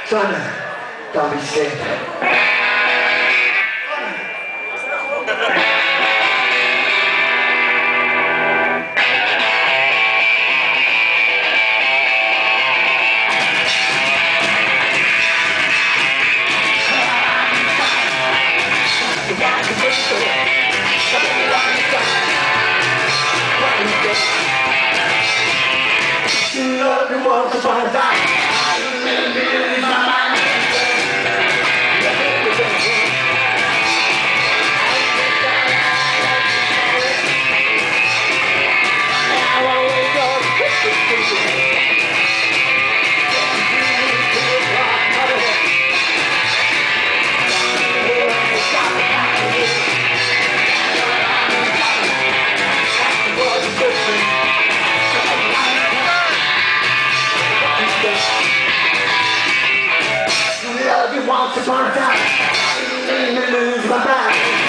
Son, don't be scared. Everyone to find out. Once upon a time, I didn't lose my mind.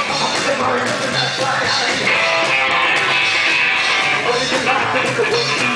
What is it like to look away?